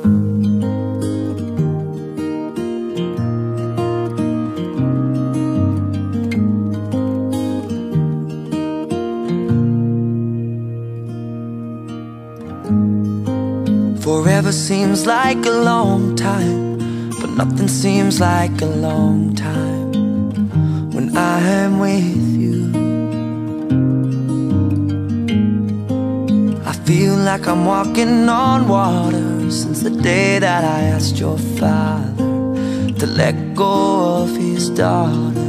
Forever seems like a long time, but nothing seems like a long time when I am with you. I feel like I'm walking on water since the day that I asked your father to let go of his daughter.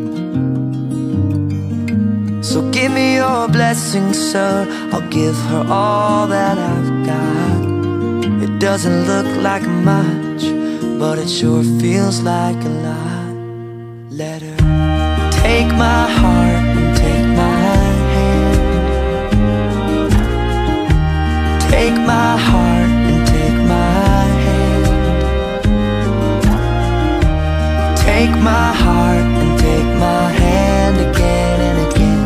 So give me your blessing, sir, I'll give her all that I've got. It doesn't look like much, but it sure feels like a lot. Let her take my heart and take my hand. Take my heart and take my hand. Take my heart and take my hand again and again.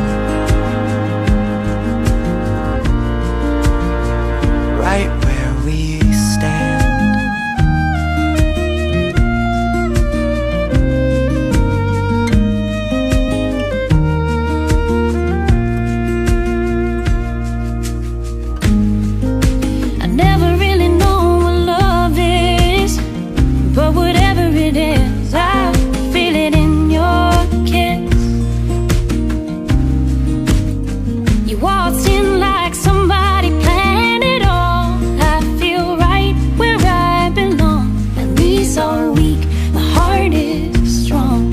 Right where we stand. I never really know what love is, but whatever it is, I feel it in your kiss. You waltzed in like somebody planned it all. I feel right where I belong. At least all week, my heart is strong.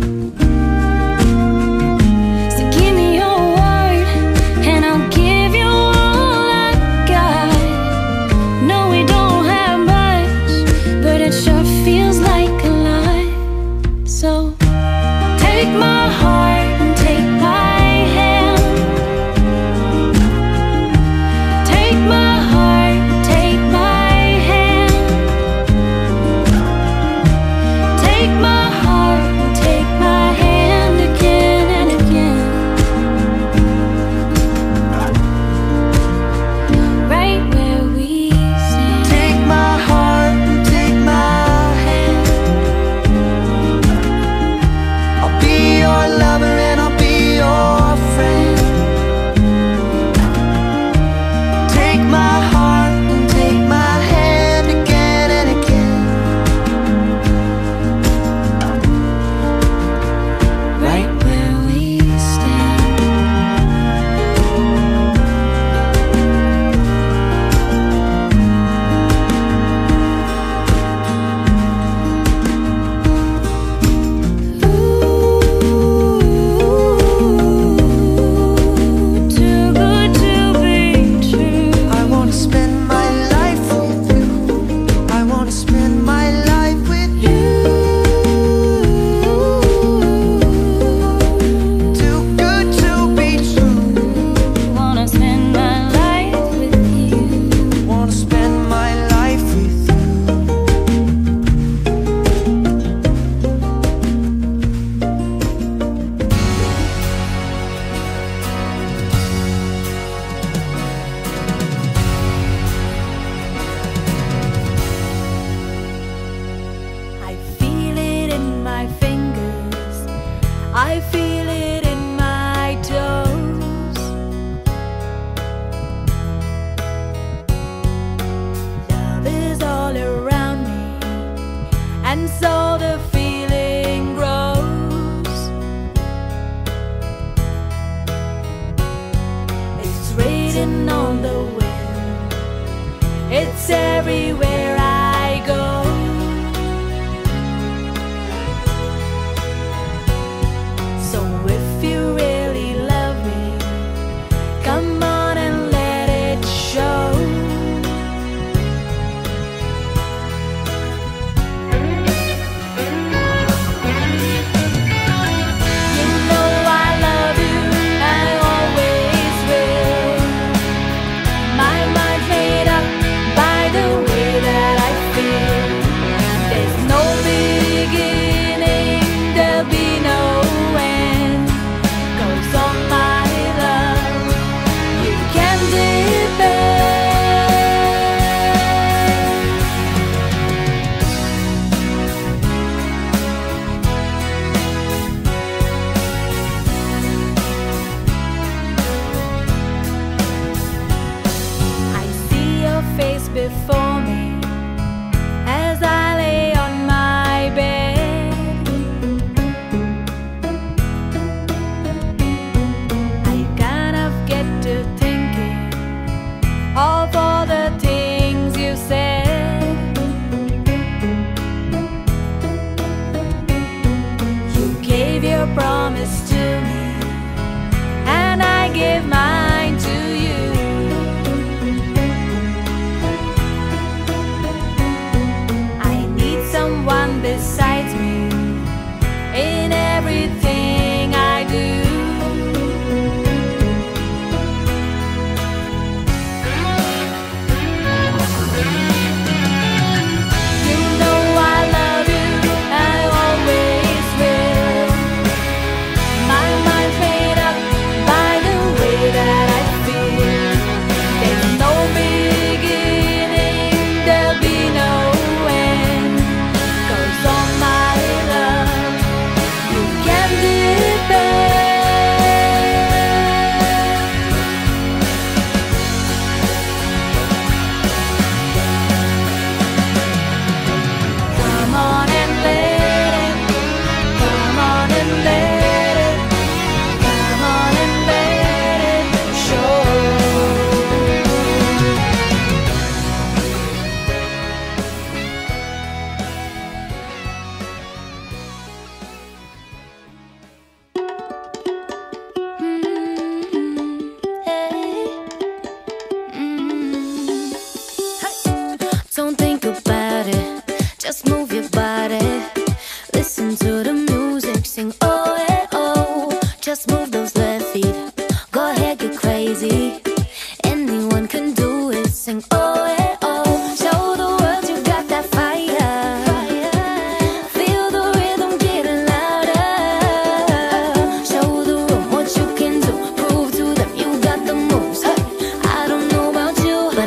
So give me your word, and I'll give you all I got. No, we don't have much, but it sure feels like a lot. So take my heart and take my hand. Take my heart and take my hand. Take my heart and take my hand again and again. Right where we stand. Take my heart and take my hand. I'll be your lover and I'll be your friend. Take my heart and take my hand again and again. Right where we stand. Too good to be true. I wanna spend my life with you. I wanna spend my life with you. Too good to be true. Wanna spend my life with you. Wanna spend my life with you. I feel it in my fingers. I feel it in my toes. Love is all around me, and so the feeling grows. It's raining on the wind. It's everywhere I go. So if you really love me, come on and let it show. You know I love you, I always will. My mind's made up by the way that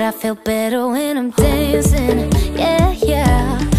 I feel better when I'm dancing. Yeah, yeah.